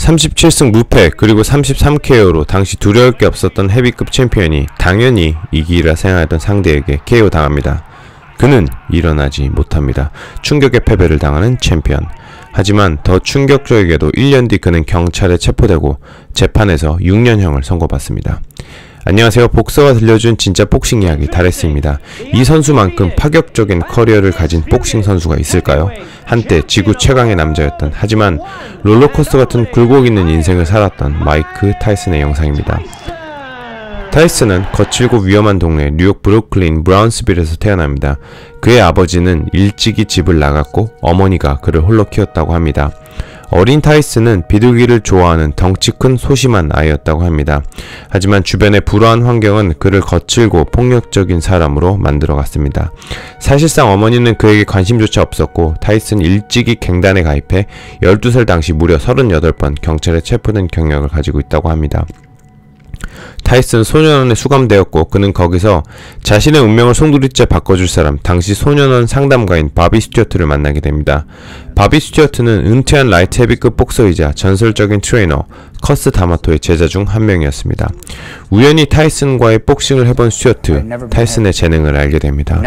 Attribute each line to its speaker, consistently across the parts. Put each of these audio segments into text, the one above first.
Speaker 1: 37승 무패 그리고 33KO로 당시 두려울 게 없었던 헤비급 챔피언이 당연히 이기리라 생각했던 상대에게 KO 당합니다. 그는 일어나지 못합니다. 충격의 패배를 당하는 챔피언. 하지만 더 충격적이게도 1년 뒤 그는 경찰에 체포되고 재판에서 6년형을 선고받습니다. 안녕하세요. 복서가 들려준 진짜 복싱 이야기 다레스입니다. 이 선수만큼 파격적인 커리어를 가진 복싱 선수가 있을까요? 한때 지구 최강의 남자였던, 하지만 롤러코스터 같은 굴곡 있는 인생을 살았던 마이크 타이슨의 영상입니다. 타이슨은 거칠고 위험한 동네 뉴욕 브루클린 브라운스빌에서 태어납니다. 그의 아버지는 일찍이 집을 나갔고 어머니가 그를 홀로 키웠다고 합니다. 어린 타이슨은 비둘기를 좋아하는 덩치 큰 소심한 아이였다고 합니다. 하지만 주변의 불우한 환경은 그를 거칠고 폭력적인 사람으로 만들어갔습니다. 사실상 어머니는 그에게 관심조차 없었고 타이슨은 일찍이 갱단에 가입해 12살 당시 무려 38번 경찰에 체포된 경력을 가지고 있다고 합니다. 타이슨 소년원에 수감되었고 그는 거기서 자신의 운명을 송두리째 바꿔줄 사람, 당시 소년원 상담가인 바비 스튜어트를 만나게 됩니다. 바비 스튜어트는 은퇴한 라이트 헤비급 복서이자 전설적인 트레이너 커스 다마토의 제자 중 한 명이었습니다. 우연히 타이슨과의 복싱을 해본 스튜어트, 타이슨의 재능을 알게 됩니다.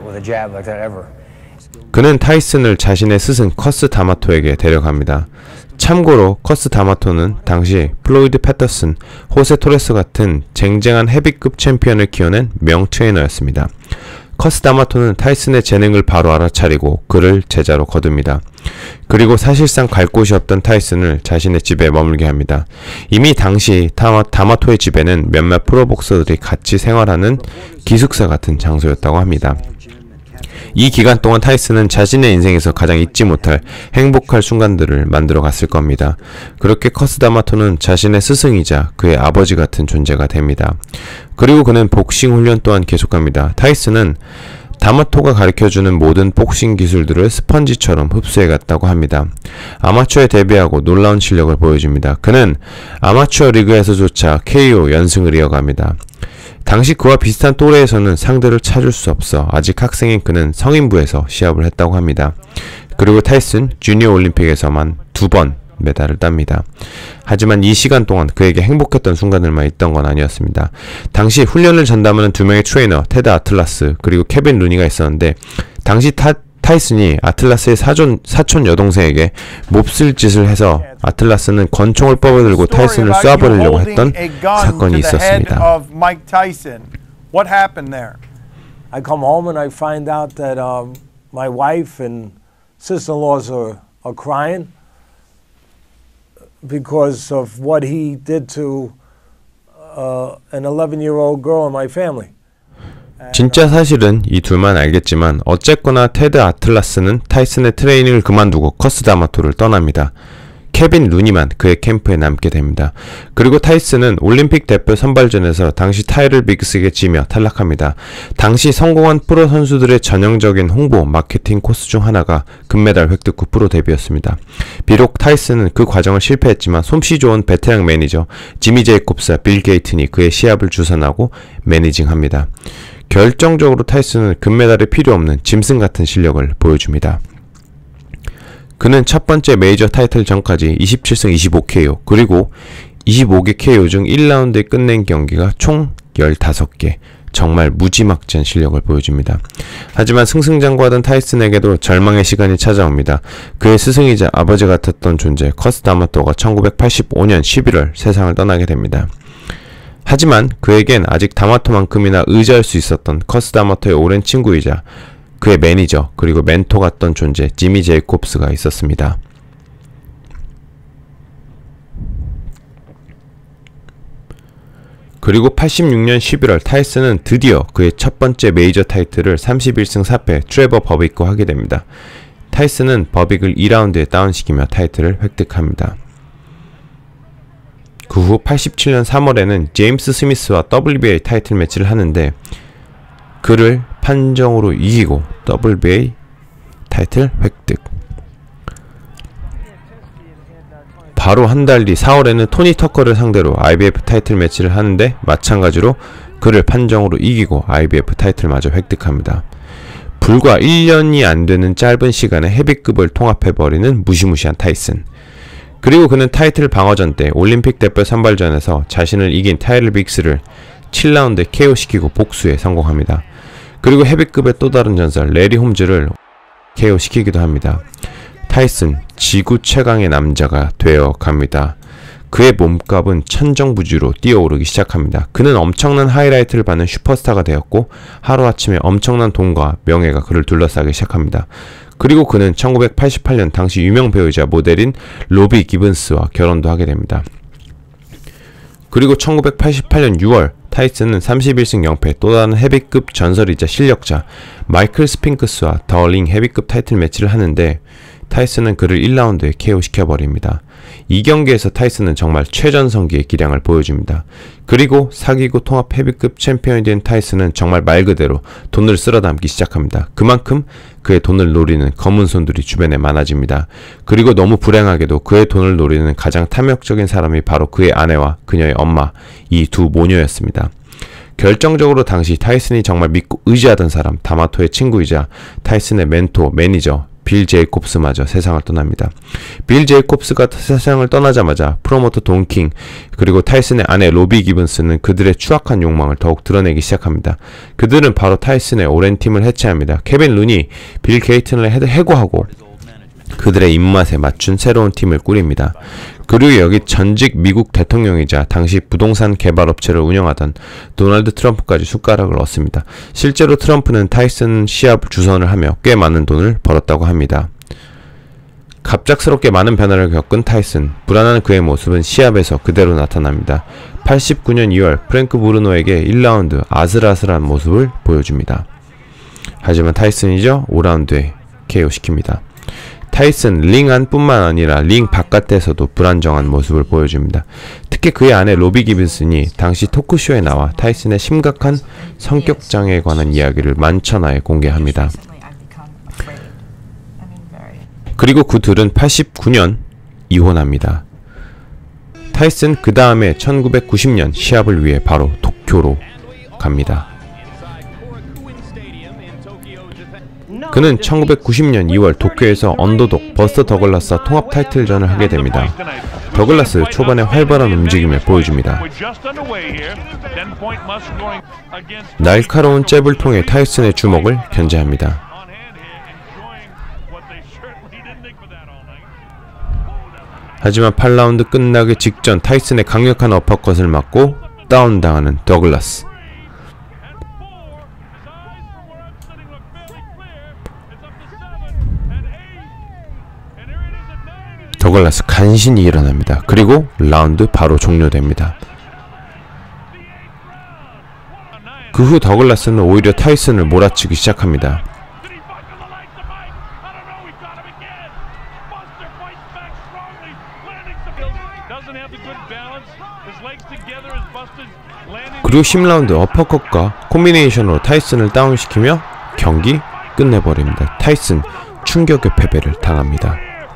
Speaker 1: 그는 타이슨을 자신의 스승 커스 다마토에게 데려갑니다. 참고로 커스 다마토는 당시 플로이드 패터슨, 호세 토레스 같은 쟁쟁한 헤비급 챔피언을 키워낸 명 트레이너였습니다. 커스 다마토는 타이슨의 재능을 바로 알아차리고 그를 제자로 거둡니다. 그리고 사실상 갈 곳이 없던 타이슨을 자신의 집에 머물게 합니다. 이미 당시 다마토의 집에는 몇몇 프로복서들이 같이 생활하는 기숙사 같은 장소였다고 합니다. 이 기간 동안 타이슨은 자신의 인생에서 가장 잊지 못할 행복할 순간들을 만들어 갔을 겁니다. 그렇게 커스 다마토는 자신의 스승이자 그의 아버지 같은 존재가 됩니다. 그리고 그는 복싱 훈련 또한 계속합니다. 타이슨은 다마토가 가르쳐주는 모든 복싱 기술들을 스펀지처럼 흡수해갔다고 합니다. 아마추어에 데뷔하고 놀라운 실력을 보여줍니다. 그는 아마추어 리그에서조차 KO 연승을 이어갑니다. 당시 그와 비슷한 또래에서는 상대를 찾을 수 없어 아직 학생인 그는 성인부에서 시합을 했다고 합니다. 그리고 타이슨 주니어 올림픽에서만 2번 메달을 땁니다. 하지만 이 시간 동안 그에게 행복했던 순간들만 있던 건 아니었습니다. 당시 훈련을 전담하는 2명의 트레이너 테드 아틀라스 그리고 케빈 루니가 있었는데, 당시 타이슨이 아틀라스의 사촌 여동생에게 몹쓸 짓을 해서 아틀라스는 권총을 뻗어들고 타이슨을 쏴버리려고 했던 사건이 있었습니다.
Speaker 2: I come home and I find out that my wife and sister-in-laws are crying because of what he did to an 11-year-old girl in my family.
Speaker 1: 진짜 사실은 이 둘만 알겠지만 어쨌거나 테드 아틀라스는 타이슨의 트레이닝을 그만두고 커스 다마토를 떠납니다. 케빈 루니만 그의 캠프에 남게 됩니다. 그리고 타이슨은 올림픽 대표 선발전에서 당시 타이럴 비그스에게 지며 탈락합니다. 당시 성공한 프로 선수들의 전형적인 홍보 마케팅 코스 중 하나가 금메달 획득 후 프로 데뷔였습니다. 비록 타이슨은 그 과정을 실패했지만 솜씨 좋은 베테랑 매니저 지미 제이콥스와 빌 게이튼이 그의 시합을 주선하고 매니징합니다. 결정적으로 타이슨은 금메달이 필요 없는 짐승 같은 실력을 보여줍니다. 그는 첫 번째 메이저 타이틀 전까지 27승 25KO 그리고 25개 KO 중 1라운드에 끝낸 경기가 총 15개, 정말 무지막지한 실력을 보여줍니다. 하지만 승승장구하던 타이슨에게도 절망의 시간이 찾아옵니다. 그의 스승이자 아버지 같았던 존재 커스 다마토가 1985년 11월 세상을 떠나게 됩니다. 하지만 그에겐 아직 다마토만큼이나 의지할 수 있었던 커스 다마토의 오랜 친구이자 그의 매니저 그리고 멘토 같던 존재 지미 제이콥스가 있었습니다. 그리고 86년 11월 타이슨은 드디어 그의 첫 번째 메이저 타이틀을 31승 4패 트레버 버빅과 하게 됩니다. 타이슨은 버빅을 2라운드에 다운시키며 타이틀을 획득합니다. 그 후 87년 3월에는 제임스 스미스와 WBA 타이틀 매치를 하는데 그를 판정으로 이기고 WBA 타이틀 획득. 바로 한 달 뒤 4월에는 토니 터커를 상대로 IBF 타이틀 매치를 하는데 마찬가지로 그를 판정으로 이기고 IBF 타이틀마저 획득합니다. 불과 1년이 안 되는 짧은 시간에 헤비급을 통합해버리는 무시무시한 타이슨. 그리고 그는 타이틀 방어전 때 올림픽 대표 선발전에서 자신을 이긴 타일러 빅스를 7라운드에 KO시키고 복수에 성공합니다. 그리고 헤비급의 또 다른 전설 레리 홈즈를 KO시키기도 합니다. 타이슨 지구 최강의 남자가 되어 갑니다. 그의 몸값은 천정부지로 뛰어오르기 시작합니다. 그는 엄청난 하이라이트를 받는 슈퍼스타가 되었고 하루아침에 엄청난 돈과 명예가 그를 둘러싸기 시작합니다. 그리고 그는 1988년 당시 유명 배우이자 모델인 로비 기븐스와 결혼도 하게 됩니다. 그리고 1988년 6월 타이슨은 31승 0패 또 다른 헤비급 전설이자 실력자 마이클 스핑크스와 더 링 헤비급 타이틀 매치를 하는데 타이슨은 그를 1라운드에 KO시켜버립니다. 이 경기에서 타이슨은 정말 최전성기의 기량을 보여줍니다. 그리고 사기구 통합 헤비급 챔피언이 된 타이슨은 정말 말 그대로 돈을 쓸어담기 시작합니다. 그만큼 그의 돈을 노리는 검은 손들이 주변에 많아집니다. 그리고 너무 불행하게도 그의 돈을 노리는 가장 탐욕적인 사람이 바로 그의 아내와 그녀의 엄마, 이 두 모녀였습니다. 결정적으로 당시 타이슨이 정말 믿고 의지하던 사람, 다마토의 친구이자 타이슨의 멘토, 매니저 빌 제이콥스마저 세상을 떠납니다. 빌 제이콥스가 세상을 떠나자마자 프로모터 돈 킹 그리고 타이슨의 아내 로비 기븐스는 그들의 추악한 욕망을 더욱 드러내기 시작합니다. 그들은 바로 타이슨의 오랜 팀을 해체합니다. 케빈 루니, 빌 게이튼을 해고하고 그들의 입맛에 맞춘 새로운 팀을 꾸립니다. 그리고 여기 전직 미국 대통령이자 당시 부동산 개발업체를 운영하던 도널드 트럼프까지 숟가락을 얻습니다. 실제로 트럼프는 타이슨 시합 주선을 하며 꽤 많은 돈을 벌었다고 합니다. 갑작스럽게 많은 변화를 겪은 타이슨, 불안한 그의 모습은 시합에서 그대로 나타납니다. 89년 2월 프랭크 브루노에게 1라운드 아슬아슬한 모습을 보여줍니다. 하지만 타이슨이죠 5라운드에 KO시킵니다. 타이슨 링 안뿐만 아니라 링 바깥에서도 불안정한 모습을 보여줍니다. 특히 그의 아내 로비 기븐슨이 당시 토크쇼에 나와 타이슨의 심각한 성격장애에 관한 이야기를 만천하에 공개합니다. 그리고 그 둘은 89년 이혼합니다. 타이슨 그 다음에 1990년 시합을 위해 바로 도쿄로 갑니다. 그는 1990년 2월 도쿄에서 언더독 버스터 더글라스와 통합 타이틀전을 하게 됩니다. 더글라스 초반에 활발한 움직임을 보여줍니다. 날카로운 잽을 통해 타이슨의 주먹을 견제합니다. 하지만 8라운드 끝나기 직전 타이슨의 강력한 어퍼컷을 맞고 다운당하는 더글라스. 더글라스 간신히 일어납니다. 그리고 라운드 바로 종료됩니다. 그 후 더글라스는 오히려 타이슨을 몰아치기 시작합니다. 그리고 10라운드 어퍼컷과 콤비네이션으로 타이슨을 다운시키며 경기 끝내버립니다. 타이슨 충격의 패배를 당합니다.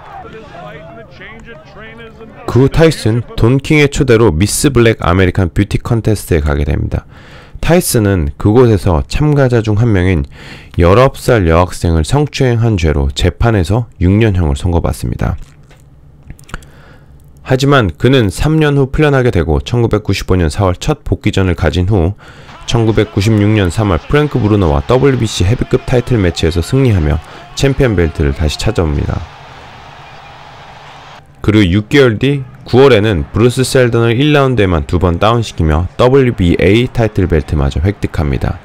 Speaker 1: 그 후 타이슨 돈킹의 초대로 미스 블랙 아메리칸 뷰티 컨테스트에 가게 됩니다. 타이슨은 그곳에서 참가자 중 한 명인 19살 여학생을 성추행한 죄로 재판에서 6년형을 선고받습니다. 하지만 그는 3년 후 풀려나게 되고 1995년 4월 첫 복귀전을 가진 후 1996년 3월 프랭크 브루노와 WBC 헤비급 타이틀 매치에서 승리하며 챔피언 벨트를 다시 찾아옵니다. 그리고 6개월 뒤 9월에는 브루스 셀던을 1라운드에만 2번 다운시키며 WBA 타이틀 벨트마저 획득합니다.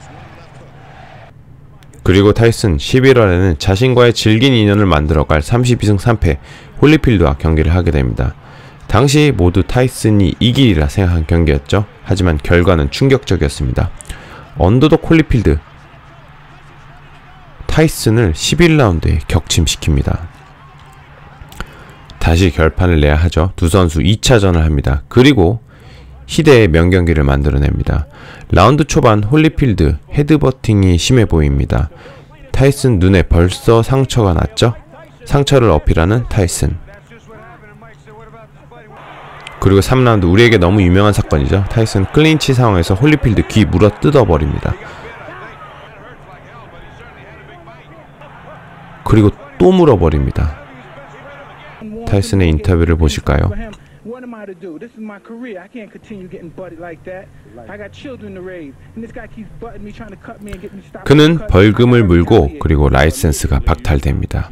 Speaker 1: 그리고 타이슨 11월에는 자신과의 질긴 인연을 만들어갈 32승 3패 홀리필드와 경기를 하게 됩니다. 당시 모두 타이슨이 이기리라 생각한 경기였죠. 하지만 결과는 충격적이었습니다. 언더독 홀리필드 타이슨을 11라운드에 격침시킵니다. 다시 결판을 내야 하죠. 두 선수 2차전을 합니다. 그리고 희대의 명경기를 만들어냅니다. 라운드 초반 홀리필드 헤드버팅이 심해 보입니다. 타이슨 눈에 벌써 상처가 났죠? 상처를 어필하는 타이슨. 그리고 3라운드 우리에게 너무 유명한 사건이죠. 타이슨 클린치 상황에서 홀리필드 귀 물어 뜯어버립니다. 그리고 또 물어버립니다. 타이슨의 인터뷰를 보실까요?
Speaker 3: What am I to do? This is my career. I can't continue getting butted like that. I got children to raise, and this guy keeps butting me, trying to cut me and get me stopped.
Speaker 1: 그는 벌금을 물고 그리고 라이센스가 박탈됩니다.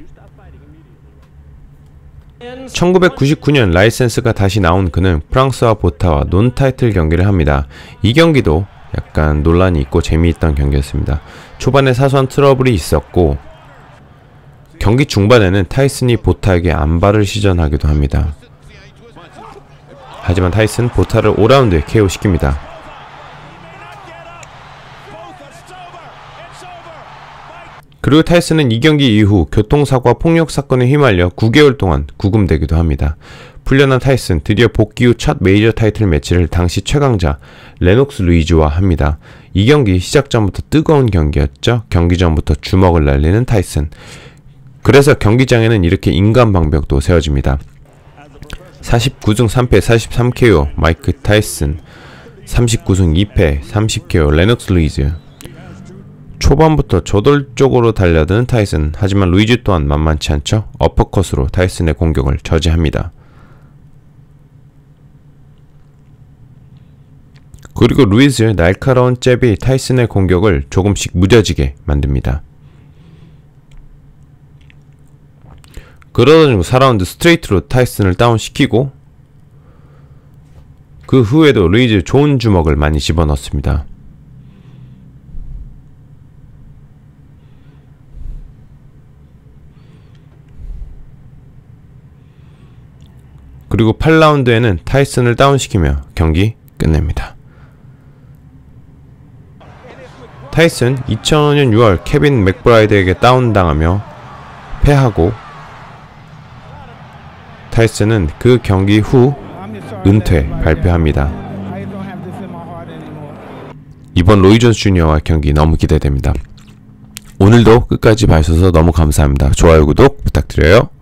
Speaker 1: 1999년 라이센스가 다시 나온 그는 프랑스와 보타와 논타이틀 경기를 합니다. 이 경기도 약간 논란이 있고 재미있던 경기였습니다. 초반에 사소한 트러블이 있었고 경기 중반에는 타이슨이 보타에게 안발을 시전하기도 합니다. 하지만 타이슨 보타를 5라운드에 KO시킵니다. 그리고 타이슨은 이 경기 이후 교통사고와 폭력사건에 휘말려 9개월 동안 구금되기도 합니다. 풀려난 타이슨 드디어 복귀 후 첫 메이저 타이틀 매치를 당시 최강자 레녹스 루이즈와 합니다. 이 경기 시작 전부터 뜨거운 경기였죠. 경기 전부터 주먹을 날리는 타이슨. 그래서 경기장에는 이렇게 인간방벽도 세워집니다. 49승 3패 43KO 마이크 타이슨, 39승 2패 30KO 레녹스 루이즈. 초반부터 저돌적으로 달려드는 타이슨. 하지만 루이즈 또한 만만치 않죠. 어퍼컷으로 타이슨의 공격을 저지합니다. 그리고 루이즈의 날카로운 잽이 타이슨의 공격을 조금씩 무뎌지게 만듭니다. 그러다 중 4라운드 스트레이트로 타이슨을 다운시키고 그 후에도 루이즈 좋은 주먹을 많이 집어넣습니다. 그리고 8라운드에는 타이슨을 다운시키며 경기 끝냅니다. 타이슨 2005년 6월 케빈 맥브라이드에게 다운당하며 패하고 타이슨은 그 경기 후 은퇴 발표합니다. 이번 로이 존스 주니어와 경기 너무 기대됩니다. 오늘도 끝까지 봐주셔서 너무 감사합니다. 좋아요, 구독 부탁드려요.